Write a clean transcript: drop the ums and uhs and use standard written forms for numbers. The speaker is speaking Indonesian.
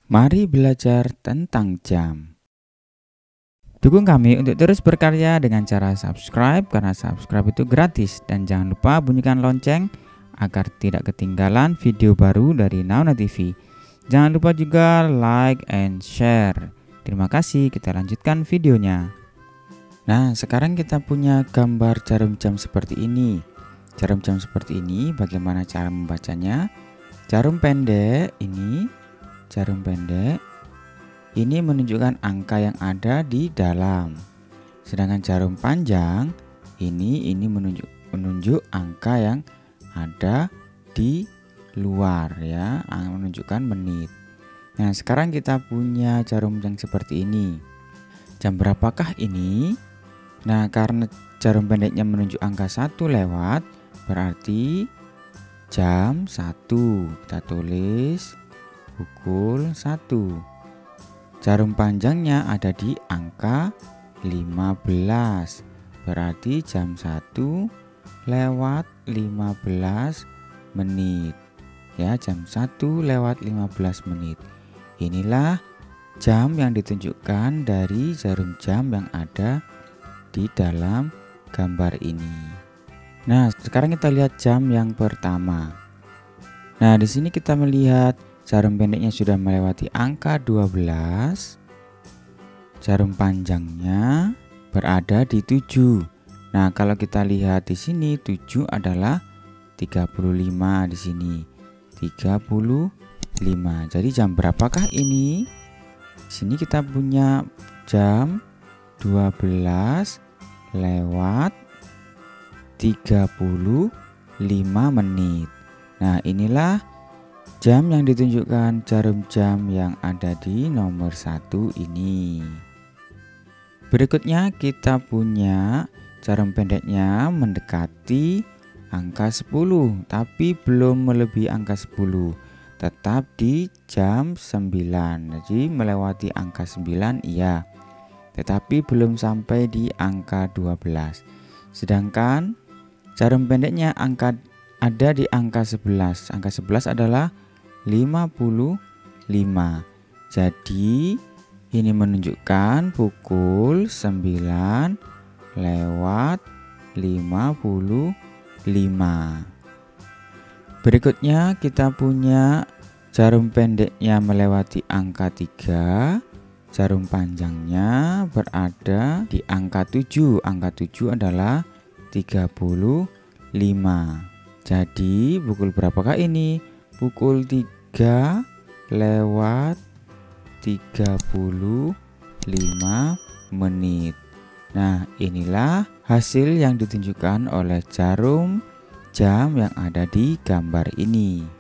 Mari belajar tentang jam. Dukung kami untuk terus berkarya dengan cara subscribe, karena subscribe itu gratis. Dan jangan lupa bunyikan lonceng agar tidak ketinggalan video baru dari Nauna TV. Jangan lupa juga like and share. Terima kasih, kita lanjutkan videonya. Nah, sekarang kita punya gambar jarum jam seperti ini. Jarum jam seperti ini, bagaimana cara membacanya? Jarum pendek ini menunjukkan angka yang ada di dalam. Sedangkan jarum panjang ini menunjuk angka yang ada di luar ya, menunjukkan menit. Nah, sekarang kita punya jarum yang seperti ini. Jam berapakah ini? Nah, karena jarum pendeknya menunjuk angka 1 lewat, berarti jam 1. Kita tulis pukul 1. Jarum panjangnya ada di angka 15. Berarti jam 1 lewat 15 menit. Ya, jam 1 lewat 15 menit. Inilah jam yang ditunjukkan dari jarum jam yang ada di dalam gambar ini. Nah, sekarang kita lihat jam yang pertama. Nah, di sini kita melihat jarum pendeknya sudah melewati angka 12. Jarum panjangnya berada di 7. Nah, kalau kita lihat di sini 7 adalah 35 di sini. 35. Jadi jam berapakah ini? Di sini kita punya jam 12 lewat 35 menit. Nah, inilah jam yang ditunjukkan jarum jam yang ada di nomor 1 ini. Berikutnya kita punya jarum pendeknya mendekati angka 10, tapi belum melebihi angka 10. Tetap di jam 9. Jadi melewati angka 9 iya, tetapi belum sampai di angka 12. Sedangkan jarum pendeknya ada di angka 11. Angka 11 adalah 55. Jadi ini menunjukkan pukul 9 lewat 55. Berikutnya kita punya jarum pendeknya melewati angka 3. Jarum panjangnya berada di angka 7. Angka 7 adalah 35. Jadi pukul berapakah ini? Pukul 3 lewat 35 menit. Nah, inilah hasil yang ditunjukkan oleh jarum jam yang ada di gambar ini.